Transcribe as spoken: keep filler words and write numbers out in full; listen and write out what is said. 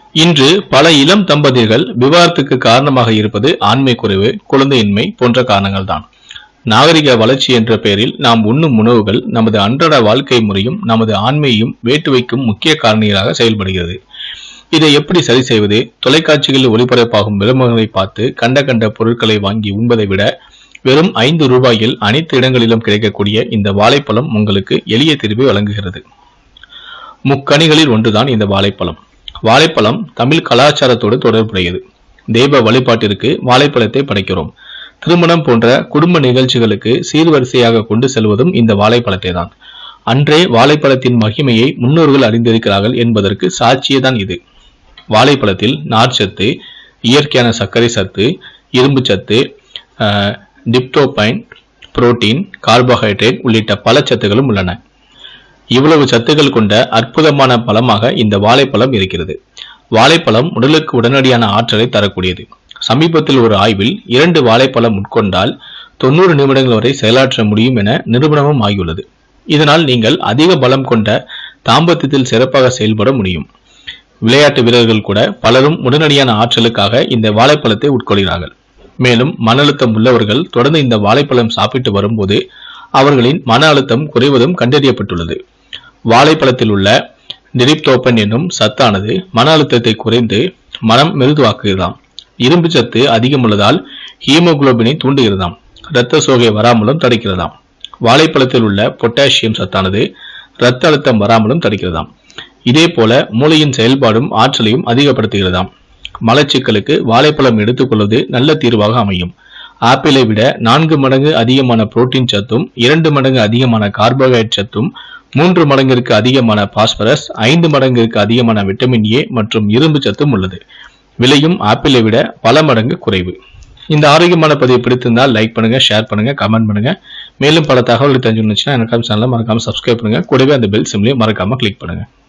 இன்று பல இளம் தம்பதியர்கள் விவாகரத்துக்கு காரணமாக இருப்பது ஆண்மை குறைவு, குழந்தையின்மை போன்ற காரணங்கள் தான். நாகரிக வளர்ச்சி என்ற பெயரில் நாம் உண்ணும் உணவுகள் நமது அன்றாட வாழ்க்கை முறையும் நமது ஆண்மையும் வேட்டு வைக்கும் முக்கிய காரணிகளாக செயல்படுகிறது. இதை எப்படி சரி செய்வது? தொலைக்காட்சிகளில் ஒளிபரப்பாகும் விளம்பரங்களை பார்த்து கண்ட கண்ட பொருட்களை வாங்கி உண்பதை விட வெறும் ஐந்து ரூபாயில் அனைத்து இடங்களிலும் கிடைக்கக்கூடிய இந்த வாழைப்பழம் உங்களுக்கு எளிய தீர்வை வழங்குகிறது. முக்கணிகளில் ஒன்றுதான் இந்த வாழைப்பழம். வாழைப்பழம் தமிழ் கலாச்சாரத்தோடு தொடர்புடையது. தெய்வ வழிபாட்டிற்கு வாழைப்பழத்தை படைக்கிறோம். திருமணம் போன்ற குடும்ப நிகழ்ச்சிகளுக்கு சீர்வரிசையாக கொண்டு செல்வதும் இந்த வாழைப்பழத்தை தான். அன்றே வாழைப்பழத்தின் மகிமையை முன்னோர்கள் அறிந்திருக்கிறார்கள் என்பதற்கு சாட்சியே தான் இது. வாழைப்பழத்தில் நார்ச்சத்து, இயற்கையான சர்க்கரை சத்து, இரும்பு சத்து, டிப்டோபைன், புரோட்டீன், கார்போஹைட்ரேட் உள்ளிட்ட பல சத்துகளும் உள்ளன. இவ்வளவு சத்துக்கள் கொண்ட அற்புதமான பழமாக இந்த வாழைப்பழம் இருக்கிறது. வாழைப்பழம் உடலுக்கு உடனடியான ஆற்றலை தரக்கூடியது. சமீபத்தில் ஒரு ஆய்வில் இரண்டு வாழைப்பழம் உட்கொண்டால் தொண்ணூறு நிமிடங்கள் வரை செயலாற்ற முடியும் என நிரூபணமும் ஆகியுள்ளது. இதனால் நீங்கள் அதிக பலம் கொண்ட தாம்பத்தியத்தில் சிறப்பாக செயல்பட முடியும். விளையாட்டு வீரர்கள் கூட பலரும் உடனடியான ஆற்றலுக்காக இந்த வாழைப்பழத்தை உட்கொள்கிறார்கள். மேலும் மன அழுத்தம் உள்ளவர்கள் தொடர்ந்து இந்த வாழைப்பழம் சாப்பிட்டு வரும்போது அவர்களின் மன அழுத்தம் குறைவதும் கண்டறியப்பட்டுள்ளது. வாழைப்பழத்தில் உள்ள டிரிப்டோபன் என்னும் சத்தானது மன அழுத்தத்தை குறைந்து மனம் மெருதுவாக்குகிறதாம். இரும்பு சத்து அதிகம் உள்ளதால் ஹீமோகுளோபினை தூண்டுகிறதாம். இரத்த சோகை வராமலும் தடுக்கிறதாம். வாழைப்பழத்தில் உள்ள பொட்டாசியம் சத்தானது இரத்த அழுத்தம் வராமலும் தடுக்கிறதாம். இதே போல மூளையின் செயல்பாடும் ஆற்றலையும் அதிகப்படுத்துகிறதாம். மலச்சிக்கலுக்கு வாழைப்பழம் எடுத்துக்கொள்வது நல்ல தீர்வாக அமையும். ஆப்பிளை விட நான்கு மடங்கு அதிகமான புரோட்டீன் சத்தும், இரண்டு மடங்கு அதிகமான கார்போஹைட்ரேட் சத்தும், மூன்று மடங்கிற்கு அதிகமான பாஸ்பரஸ், ஐந்து மடங்கிற்கு அதிகமான விட்டமின் ஏ மற்றும் இரும்பு சத்தும் உள்ளது. விலையும் ஆப்பிளை விட பல மடங்கு குறைவு. இந்த ஆரோக்கியமான பதிவை பிடித்திருந்தால் லைக் பண்ணுங்க, ஷேர் பண்ணுங்க, கமெண்ட் பண்ணுங்க. மேலும் பல தகவல்கள் தெரிஞ்சுக்கணும்னா எனக்கு சேனலை மறக்காம சப்ஸ்கிரைப் பண்ணுங்க. கூடவே அந்த பெல் சிம்லையும் மறக்காம கிளிக் பண்ணுங்க.